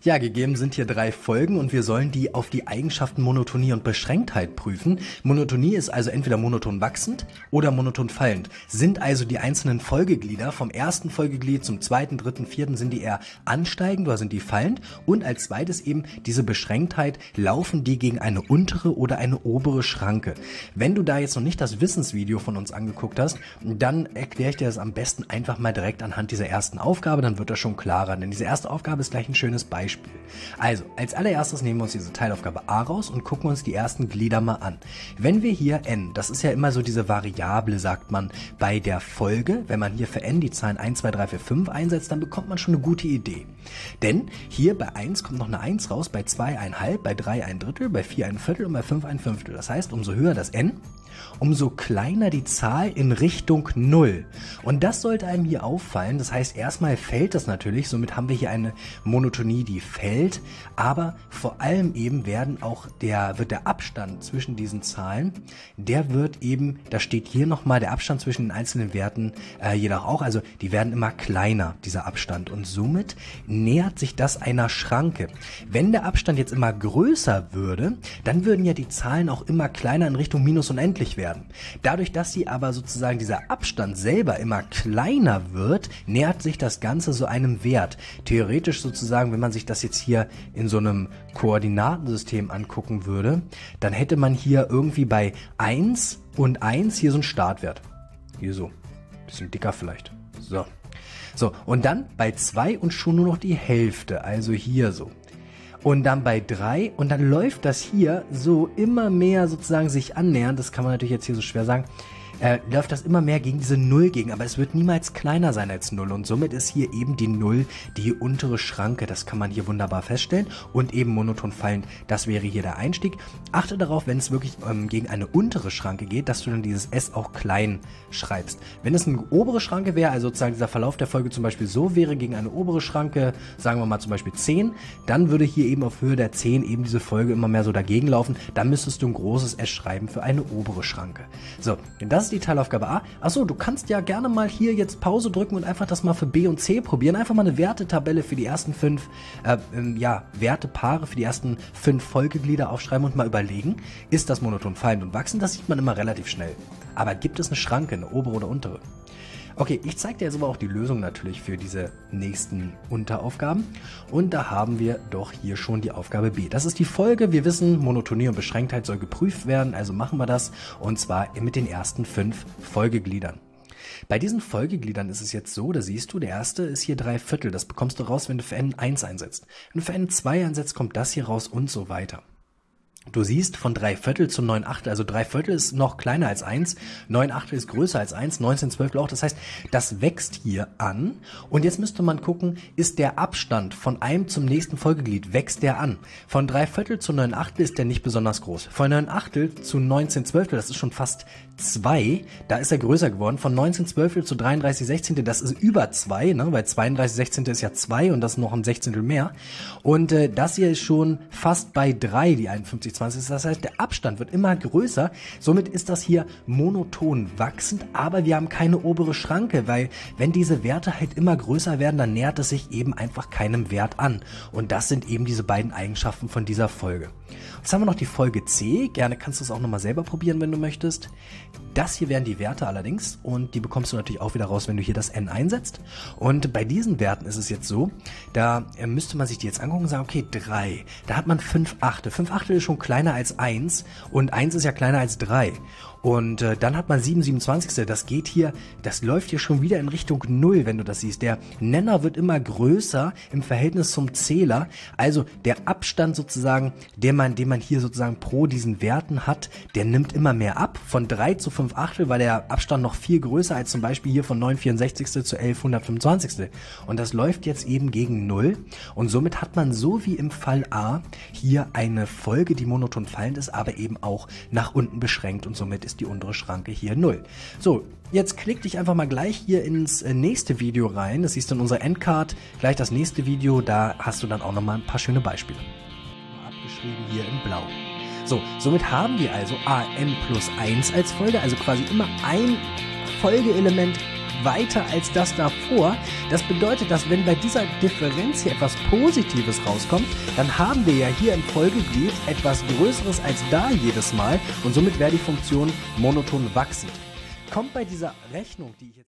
Ja, gegeben sind hier 3 Folgen und wir sollen die auf die Eigenschaften Monotonie und Beschränktheit prüfen. Monotonie ist also entweder monoton wachsend oder monoton fallend. Sind also die einzelnen Folgeglieder vom ersten Folgeglied zum zweiten, dritten, vierten, sind die eher ansteigend oder sind die fallend? Und als zweites eben diese Beschränktheit, laufen die gegen eine untere oder eine obere Schranke? Wenn du da jetzt noch nicht das Wissensvideo von uns angeguckt hast, dann erkläre ich dir das am besten einfach mal direkt anhand dieser ersten Aufgabe, dann wird das schon klarer. Denn diese erste Aufgabe ist gleich ein schönes Beispiel. Also, als allererstes nehmen wir uns diese Teilaufgabe A raus und gucken uns die ersten Glieder mal an. Wenn wir hier n, das ist ja immer so diese Variable, sagt man, bei der Folge, wenn man hier für n die Zahlen 1, 2, 3, 4, 5 einsetzt, dann bekommt man schon eine gute Idee. Denn hier bei 1 kommt noch eine 1 raus, bei 2 1/2, bei 3 1/3, bei 4 1/4 und bei 5 1/5. Das heißt, umso höher das n, umso kleiner die Zahl in Richtung 0. Und das sollte einem hier auffallen. Das heißt, erstmal fällt das natürlich. Somit haben wir hier eine Monotonie, die fällt. Aber vor allem eben wird der Abstand zwischen diesen Zahlen, der wird eben, da steht hier nochmal der Abstand zwischen den einzelnen Werten jedoch auch. Also die werden immer kleiner, dieser Abstand. Und somit nähert sich das einer Schranke. Wenn der Abstand jetzt immer größer würde, dann würden ja die Zahlen auch immer kleiner in Richtung minus unendlich werden. Dadurch, dass sie aber sozusagen dieser Abstand selber immer kleiner wird, nähert sich das Ganze so einem Wert. Theoretisch sozusagen, wenn man sich das jetzt hier in so einem Koordinatensystem angucken würde, dann hätte man hier irgendwie bei 1 und 1 hier so einen Startwert. Hier so. Bisschen dicker vielleicht. So. So, und dann bei 2 und schon nur noch die Hälfte, also hier so. Und dann bei 3 und dann läuft das hier so immer mehr sozusagen sich annähernd, das kann man natürlich jetzt hier so schwer sagen, läuft das immer mehr gegen diese 0 gegen, aber es wird niemals kleiner sein als 0 und somit ist hier eben die 0 die untere Schranke, das kann man hier wunderbar feststellen und eben monoton fallend, das wäre hier der Einstieg. Achte darauf, wenn es wirklich gegen eine untere Schranke geht, dass du dann dieses S auch klein schreibst. Wenn es eine obere Schranke wäre, also sozusagen dieser Verlauf der Folge zum Beispiel so wäre, gegen eine obere Schranke, sagen wir mal zum Beispiel 10, dann würde hier eben auf Höhe der 10 eben diese Folge immer mehr so dagegen laufen, dann müsstest du ein großes S schreiben für eine obere Schranke. So, das ist die Teilaufgabe A. Achso, du kannst ja gerne mal hier jetzt Pause drücken und einfach das mal für B und C probieren. Einfach mal eine Wertetabelle für die ersten 5, Wertepaare für die ersten 5 Folgeglieder aufschreiben und mal überlegen, ist das monoton fallend und wachsend? Das sieht man immer relativ schnell. Aber gibt es eine Schranke, eine obere oder untere? Okay, ich zeige dir jetzt aber auch die Lösung natürlich für diese nächsten Unteraufgaben. Und da haben wir doch hier schon die Aufgabe B. Das ist die Folge. Wir wissen, Monotonie und Beschränktheit soll geprüft werden, also machen wir das. Und zwar mit den ersten 5 Folgegliedern. Bei diesen Folgegliedern ist es jetzt so, da siehst du, der erste ist hier 3/4. Das bekommst du raus, wenn du für n1 einsetzt. Wenn du für n2 einsetzt, kommt das hier raus und so weiter. Du siehst von 3/4 zu 9/8, also 3/4 ist noch kleiner als 1, 9/8 ist größer als 1, 19/12 auch, das heißt, das wächst hier an und jetzt müsste man gucken, ist der Abstand von einem zum nächsten Folgeglied, wächst der an? Von 3/4 zu 9/8 ist der nicht besonders groß, von 9/8 zu 19/12, das ist schon fast 2, da ist er größer geworden, von 19/12 zu 33/16, das ist über 2, ne? Weil 32/16 ist ja 2 und das ist noch ein Sechzehntel mehr und das hier ist schon fast bei 3, die 51/20. Das heißt, der Abstand wird immer größer. Somit ist das hier monoton wachsend, aber wir haben keine obere Schranke, weil wenn diese Werte halt immer größer werden, dann nähert es sich eben einfach keinem Wert an. Und das sind eben diese beiden Eigenschaften von dieser Folge. Jetzt haben wir noch die Folge C. Gerne kannst du es auch nochmal selber probieren, wenn du möchtest. Das hier wären die Werte allerdings und die bekommst du natürlich auch wieder raus, wenn du hier das n einsetzt. Und bei diesen Werten ist es jetzt so, da müsste man sich die jetzt angucken und sagen, okay, 3, da hat man 5/8. 5/8 ist schon kleiner als 1 und 1 ist ja kleiner als 3. Und dann hat man 7/27, das geht hier, das läuft hier schon wieder in Richtung 0, wenn du das siehst. Der Nenner wird immer größer im Verhältnis zum Zähler, also der Abstand sozusagen, den man hier sozusagen pro diesen Werten hat, der nimmt immer mehr ab. Von 3 zu 5/8 war der Abstand noch viel größer als zum Beispiel hier von 9/64 zu 11/125. Und das läuft jetzt eben gegen 0 und somit hat man so wie im Fall A hier eine Folge, die monoton fallend ist, aber eben auch nach unten beschränkt und somit ist die untere Schranke hier 0. So, jetzt klick dich einfach mal gleich hier ins nächste Video rein. Das siehst du in unserer Endcard. Gleich das nächste Video, da hast du dann auch nochmal ein paar schöne Beispiele. Abgeschrieben hier in Blau. So, somit haben wir also an+1 als Folge, also quasi immer ein Folgeelement weiter als das davor. Das bedeutet, dass wenn bei dieser Differenz hier etwas Positives rauskommt, dann haben wir ja hier im Folgeglied etwas Größeres als da jedes Mal und somit wäre die Funktion monoton wachsend. Kommt bei dieser Rechnung, die ich jetzt